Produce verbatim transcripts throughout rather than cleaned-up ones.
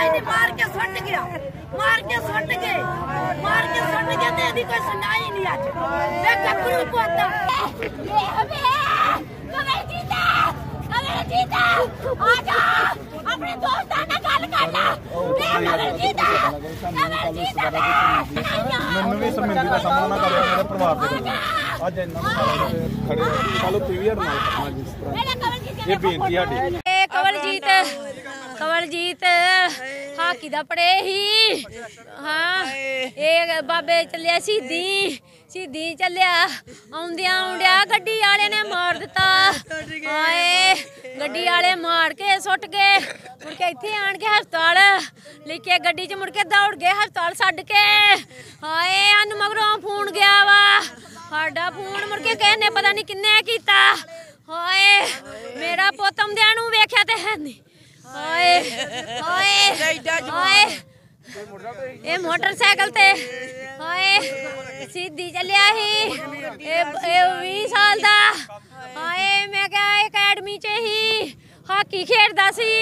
ਇਹਨੇ ਮਾਰ ਕੇ ਸੁੱਟ ਗਿਆ ਮਾਰ ਕੇ ਸੁੱਟ ਗਏ ਮਾਰ ਕੇ ਸੁੱਟ ਗਏ ਤੇ ਇਹਦੀ ਕੋਈ ਸੁਣਾਈ ਨਹੀਂ ਅੱਜ ਵੇ ਗੱਭਰੂ ਪੁੱਤ ਕਮਲਜੀਤ ਕਮਲਜੀਤ ਆ ਜਾ ਆਪਣੇ ਦੋਸਤਾਂ ਨਾਲ ਗੱਲ ਕਰ ਲੈ ਵੇ ਕਮਲਜੀਤ ਕਮਲਜੀਤ ਮੈਨੂੰ ਵੀ ਸਮਝੀ ਦਾ ਸਾਹਮਣਾ ਕਰਨਾ ਮੇਰੇ ਪਰਿਵਾਰ ਦੇ ਵਿੱਚ ਅੱਜ ਇੰਨਾ ਸਾਰੇ ਖੜੇ ਚਲੋ ਪੀਵੀਆਰ ਨਾਲ ਕਰਨਾ ਜਿਸ ਤਰ੍ਹਾਂ ਇਹ ਬੇਨਤੀ ਸਾਡੀ ਇਹ ਕਮਲਜੀਤ ਕਮਲਜੀਤ ਹਾਕੀ ਦਾ ਪੜੇ ਹੀ ਹਾਂ ਇਹ ਬਾਬੇ ਚੱਲਿਆ ਸਿੱਧੀ ਸਿੱਧੀ ਚੱਲਿਆ ਆਉਂਦਿਆਂ ਆਉਂਦਿਆਂ ਗੱਡੀ ਵਾਲੇ ਨੇ ਮਾਰ ਦਿੱਤਾ ਹਾਏ ਗੱਡੀ ਵਾਲੇ ਮਾਰ ਕੇ ਸੁੱਟ ਗਏ ਮੁੜ ਕੇ ਇੱਥੇ ਆਣ ਕੇ ਹਸਪਤਾਲ ਲੈ ਕੇ ਗੱਡੀ 'ਚ ਮੁੜ ਕੇ ਦੌੜ ਗਏ ਹਸਪਤਾਲ ਛੱਡ ਕੇ ਹਾਏ ਸਾਨੂੰ ਮਗਰੋਂ ਫੋਨ ਗਿਆ ਵਾ ਸਾਡਾ ਫੋਨ ਮੁੜ ਕੇ ਕਿਸੇ ਨੇ ਪਤਾ ਨਹੀਂ ਕਿੰਨੇ ਕੀਤਾ ਹਾਏ ਮੇਰਾ ਪੁੱਤ ਆਉਂਦਿਆਂ ਨੂੰ ਵੇਖਿਆ ਤੇ ਹੈ ਨਹੀਂ ਹਾਏ ਹਾਏ ਹਾਏ ਇਹ ਮੋਟਰਸਾਈਕਲ ਤੇ ਹਾਏ ਸਿੱਧੀ ਚੱਲਿਆ ਸੀ ਇਹ ਇਹ ਵੀਹ ਸਾਲ ਦਾ ਹਾਏ ਮੈਂ ਕਿਹਾ ਅਕੈਡਮੀ 'ਚ ਹੀ ਹਾਕੀ ਖੇਡਦਾ ਸੀ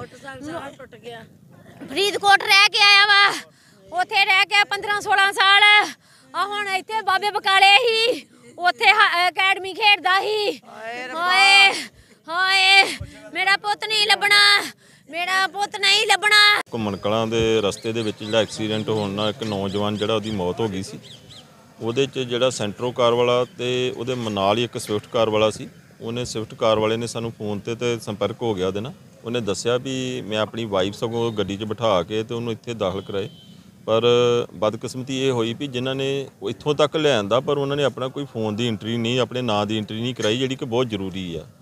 ਟੁੱਟ ਗਿਆ ਫਰੀਦਕੋਟ ਰਹਿ ਕੇ ਆਇਆ ਵਾ ਉੱਥੇ ਰਹਿ ਕੇ ਪੰਦਰਾਂ ਸੋਲਾਂ ਸਾਲ ਆ ਹੁਣ ਇੱਥੇ ਬਾਬੇ ਬਕਾਲੇ ਹੀ ਉੱਥੇ ਅਕੈਡਮੀ ਖੇਡਦਾ ਸੀ ਹਾਏ ਹਾਏ ਮੇਰਾ ਪੁੱਤ ਨਹੀਂ ਲੱਭਣਾ ਮੇਰਾ ਪੁੱਤ ਨਹੀਂ ਲੱਭਣਾ। ਘੁੰਮਣ ਕਲਾਂ ਦੇ ਰਸਤੇ ਦੇ ਵਿੱਚ ਜਿਹੜਾ ਐਕਸੀਡੈਂਟ ਹੋਣ ਨਾਲ ਇੱਕ ਨੌਜਵਾਨ ਜਿਹੜਾ ਉਹਦੀ ਮੌਤ ਹੋ ਗਈ ਸੀ ਉਹਦੇ 'ਚ ਜਿਹੜਾ ਸੈਂਟਰੋ ਕਾਰ ਵਾਲਾ ਤੇ ਉਹਦੇ ਨਾਲ ਹੀ ਇੱਕ ਸਵਿਫਟ ਕਾਰ ਵਾਲਾ ਸੀ ਉਹਨੇ ਸਵਿਫਟ ਕਾਰ ਵਾਲੇ ਨੇ ਸਾਨੂੰ ਫੋਨ 'ਤੇ ਤੇ ਸੰਪਰਕ ਹੋ ਗਿਆ ਉਹਦੇ ਨਾਲ ਉਹਨੇ ਦੱਸਿਆ ਵੀ ਮੈਂ ਆਪਣੀ ਵਾਈਫ ਸਗੋਂ ਗੱਡੀ 'ਚ ਬਿਠਾ ਕੇ ਤੇ ਉਹਨੂੰ ਇੱਥੇ ਦਾਖਲ ਕਰਾਏ ਪਰ ਬਦਕਿਸਮਤੀ ਇਹ ਹੋਈ ਵੀ ਜਿਨ੍ਹਾਂ ਨੇ ਇੱਥੋਂ ਤੱਕ ਲਿਆਂਦਾ ਪਰ ਉਹਨਾਂ ਨੇ ਆਪਣਾ ਕੋਈ ਫੋਨ ਦੀ ਐਂਟਰੀ ਨਹੀਂ ਆਪਣੇ ਨਾਂ ਦੀ ਐਂਟਰੀ ਨਹੀਂ ਕਰਾਈ ਜਿਹੜੀ ਕਿ ਬਹੁਤ ਜ਼ਰੂਰੀ ਆ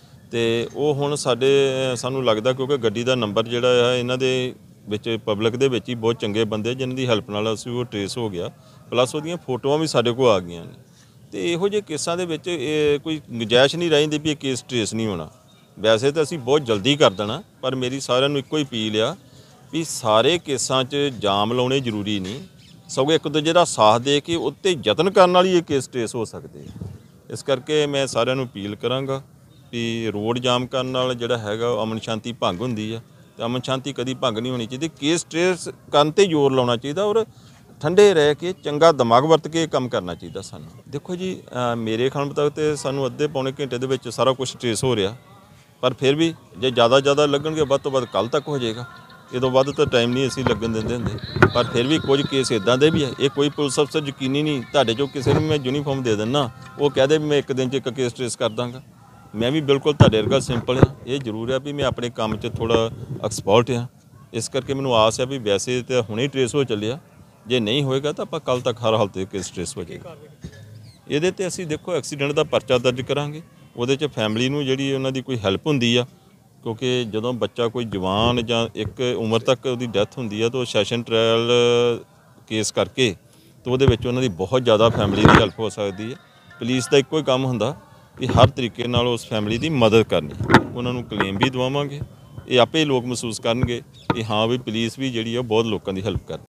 ਤੇ ਉਹ ਹੁਣ ਸਾਡੇ ਸਾਨੂੰ ਲੱਗਦਾ ਕਿਉਂਕਿ ਗੱਡੀ ਦਾ ਨੰਬਰ ਜਿਹੜਾ ਆ ਇਹਨਾਂ ਦੇ ਵਿੱਚ ਪਬਲਿਕ ਦੇ ਵਿੱਚ ਹੀ ਬਹੁਤ ਚੰਗੇ ਬੰਦੇ ਜਿਨ੍ਹਾਂ ਦੀ ਹੈਲਪ ਨਾਲ ਅਸੀਂ ਉਹ ਟਰੇਸ ਹੋ ਗਿਆ ਪਲੱਸ ਉਹਦੀਆਂ ਫੋਟੋਆਂ ਵੀ ਸਾਡੇ ਕੋਲ ਆ ਗਈਆਂ ਨੇ ਤੇ ਇਹੋ ਜਿਹੇ ਕੇਸਾਂ ਦੇ ਵਿੱਚ ਇਹ ਕੋਈ ਗੁੰਜਾਇਸ਼ ਨਹੀਂ ਰਹਿੰਦੀ ਵੀ ਇਹ ਕੇਸ ਟਰੇਸ ਨਹੀਂ ਹੋਣਾ ਵੈਸੇ ਤਾਂ ਅਸੀਂ ਬਹੁਤ ਜਲਦੀ ਕਰ ਦੇਣਾ ਪਰ ਮੇਰੀ ਸਾਰਿਆਂ ਨੂੰ ਇੱਕੋ ਹੀ ਅਪੀਲ ਆ ਵੀ ਸਾਰੇ ਕੇਸਾਂ 'ਚ ਜਾਮ ਲਾਉਣੇ ਜ਼ਰੂਰੀ ਨਹੀਂ ਸਗੋਂ ਇੱਕ ਦੂਜੇ ਦਾ ਸਾਥ ਦੇ ਕੇ ਉੱਤੇ ਯਤਨ ਕਰਨ ਨਾਲ ਹੀ ਇਹ ਕੇਸ ਟਰੇਸ ਹੋ ਸਕਦੇ ਇਸ ਕਰਕੇ ਮੈਂ ਸਾਰਿਆਂ ਨੂੰ ਅਪੀਲ ਕਰਾਂਗਾ ਵੀ ਰੋਡ ਜਾਮ ਕਰਨ ਨਾਲ ਜਿਹੜਾ ਹੈਗਾ ਅਮਨ ਸ਼ਾਂਤੀ ਭੰਗ ਹੁੰਦੀ ਆ ਤੇ ਅਮਨ ਸ਼ਾਂਤੀ ਕਦੀ ਭੰਗ ਨਹੀਂ ਹੋਣੀ ਚਾਹੀਦੀ ਕੇਸ ਟਰੇਸ ਕਰਨ 'ਤੇ ਜ਼ੋਰ ਲਾਉਣਾ ਚਾਹੀਦਾ ਔਰ ਠੰਡੇ ਰਹਿ ਕੇ ਚੰਗਾ ਦਿਮਾਗ ਵਰਤ ਕੇ ਕੰਮ ਕਰਨਾ ਚਾਹੀਦਾ ਸਾਨੂੰ ਦੇਖੋ ਜੀ ਮੇਰੇ ਖਿਆਲ ਮੁਤਾਬਕ ਤਾਂ ਸਾਨੂੰ ਅੱਧੇ ਪੌਣੇ ਘੰਟੇ ਦੇ ਵਿੱਚ ਸਾਰਾ ਕੁਝ ਟਰੇਸ ਹੋ ਰਿਹਾ ਪਰ ਫਿਰ ਵੀ ਜੇ ਜ਼ਿਆਦਾ ਜ਼ਿਆਦਾ ਲੱਗਣਗੇ ਵੱਧ ਤੋਂ ਵੱਧ ਕੱਲ੍ਹ ਤੱਕ ਹੋ ਜਾਏਗਾ ਇਹ ਤੋਂ ਵੱਧ ਤਾਂ ਟਾਈਮ ਨਹੀਂ ਅਸੀਂ ਲੱਗਣ ਦਿੰਦੇ ਹੁੰਦੇ ਪਰ ਫਿਰ ਵੀ ਕੁਝ ਕੇਸ ਇੱਦਾਂ ਦੇ ਵੀ ਹੈ ਇਹ ਕੋਈ ਪੁਲਿਸ ਅਫਸਰ ਯਕੀਨੀ ਨਹੀਂ ਤੁਹਾਡੇ 'ਚੋਂ ਕਿਸੇ ਨੂੰ ਮੈਂ ਯੂਨੀਫਾਰਮ ਦੇ ਦਿੰਦਾ ਉਹ ਕਹਦੇ ਵੀ ਮੈਂ ਇੱਕ ਦਿਨ 'ਚ ਇੱਕ ਕੇਸ ਟਰੇਸ ਕਰ ਦਾਂਗਾ ਮੈਂ ਵੀ ਬਿਲਕੁਲ ਤੁਹਾਡੇ ਵਰਗਾ ਸਿੰਪਲ ਹਾਂ ਇਹ ਜ਼ਰੂਰ ਹੈ ਵੀ ਮੈਂ ਆਪਣੇ ਕੰਮ 'ਚ ਥੋੜ੍ਹਾ ਐਕਸਪਰਟ ਹਾਂ ਇਸ ਕਰਕੇ ਮੈਨੂੰ ਆਸ ਹੈ ਵੀ ਵੈਸੇ ਤਾਂ ਹੁਣੇ ਟਰੇਸ ਹੋ ਚੱਲਿਆ ਜੇ ਨਹੀਂ ਹੋਏਗਾ ਤਾਂ ਆਪਾਂ ਕੱਲ੍ਹ ਤੱਕ ਹਰ ਹਾਲਤ 'ਤੇ ਕੇਸ ਟਰੇਸ ਹੋ ਜਾਏਗਾ ਇਹਦੇ 'ਤੇ ਅਸੀਂ ਦੇਖੋ ਐਕਸੀਡੈਂਟ ਦਾ ਪਰਚਾ ਦਰਜ ਕਰਾਂਗੇ ਉਹਦੇ 'ਚ ਫੈਮਿਲੀ ਨੂੰ ਜਿਹੜੀ ਉਹਨਾਂ ਦੀ ਕੋਈ ਹੈਲਪ ਹੁੰਦੀ ਆ ਕਿਉਂਕਿ ਜਦੋਂ ਬੱਚਾ ਕੋਈ ਜਵਾਨ ਜਾਂ ਇੱਕ ਉਮਰ ਤੱਕ ਉਹਦੀ ਡੈਥ ਹੁੰਦੀ ਆ ਤਾਂ ਉਹ ਸੈਸ਼ਨ ਟ੍ਰਾਇਲ ਕੇਸ ਕਰਕੇ ਤਾਂ ਉਹਦੇ ਵਿੱਚ ਉਹਨਾਂ ਦੀ ਬਹੁਤ ਜ਼ਿਆਦਾ ਫੈਮਿਲੀ ਦੀ ਹੈਲਪ ਹੋ ਸਕਦੀ ਹੈ ਪੁਲਿਸ ਦਾ ਇੱਕੋ ਹੀ ਕੰਮ ਹੁੰਦਾ ਵੀ ਹਰ ਤਰੀਕੇ ਨਾਲ ਉਸ ਫੈਮਿਲੀ ਦੀ ਮਦਦ ਕਰਨੀ ਉਹਨਾਂ ਨੂੰ ਕਲੇਮ ਵੀ ਦਵਾਵਾਂਗੇ ਇਹ ਆਪੇ ਲੋਕ ਮਹਿਸੂਸ ਕਰਨਗੇ ਕਿ ਹਾਂ ਵੀ ਪੁਲਿਸ ਵੀ ਜਿਹੜੀ ਆ ਬਹੁਤ ਲੋਕਾਂ ਦੀ ਹੈਲਪ ਕਰਦੀ